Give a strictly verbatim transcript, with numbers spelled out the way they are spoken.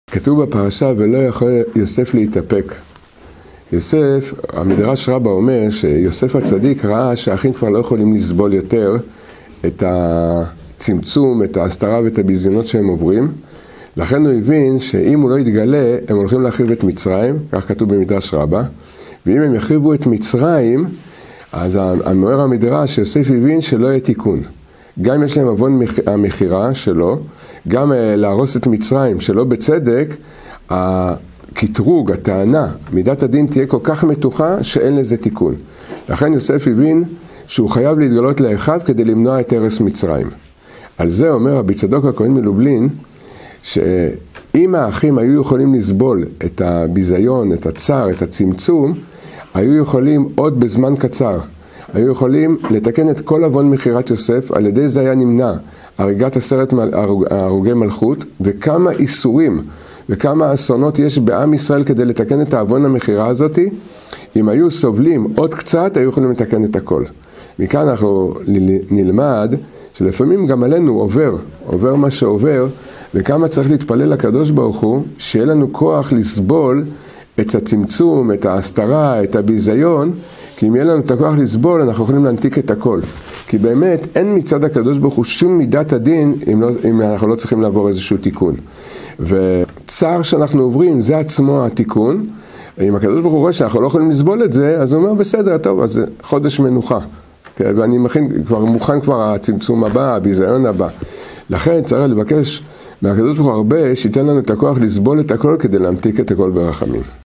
כתוב בפרשה, ולא יכול יוסף להתאפק. יוסף, המדרש רבה אומר שיוסף הצדיק ראה שהאחים כבר לא יכולים לסבול יותר את הצמצום, את ההסתרה ואת הביזיונות שהם עוברים. לכן הוא הבין שאם הוא לא יתגלה, הם הולכים להחריב את מצרים, כך כתוב במדרש רבה. ואם הם יחריבו את מצרים, אז המאמר המדרש שיוסף הבין שלא יהיה תיקון. גם יש להם עוון המחירה שלו, גם להרוס את מצרים שלא בצדק, הקטרוג, הטענה, מידת הדין תהיה כל כך מתוחה שאין לזה תיקון. לכן יוסף הבין שהוא חייב להתגלות לאחיו כדי למנוע את הרס מצרים. על זה אומר רבי צדוק הכהן מלובלין, שאם האחים היו יכולים לסבול את הביזיון, את הצער, את הצמצום, היו יכולים עוד בזמן קצר, היו יכולים לתקן את כל עוון מחירת יוסף, על ידי זה היה נמנע הריגת עשרת הרוגי מלכות, וכמה איסורים וכמה אסונות יש בעם ישראל כדי לתקן את העוון המחירה הזאת. אם היו סובלים עוד קצת, היו יכולים לתקן את הכל. מכאן אנחנו נלמד שלפעמים גם עלינו עובר, עובר מה שעובר, וכמה צריך להתפלל לקדוש ברוך הוא, שיהיה לנו כוח לסבול את הצמצום, את ההסתרה, את הביזיון, כי אם יהיה לנו את הכוח לסבול, אנחנו יכולים להנתיק את הכל. כי באמת אין מצד הקדוש ברוך הוא שום מידת הדין, אם, לא, אם אנחנו לא צריכים לעבור איזשהו תיקון. וצער שאנחנו עוברים, זה עצמו התיקון. אם הקדוש ברוך הוא רואה שאנחנו לא יכולים לסבול את זה, אז הוא אומר, בסדר, טוב, אז חודש מנוחה. ואני מכין, כבר מוכן כבר הצמצום הבא, הביזיון הבא. לכן צריך לבקש מהקדוש ברוך הוא הרבה, שייתן לנו את הכוח לסבול את הכל, כדי להמתיק את הכל ברחמים.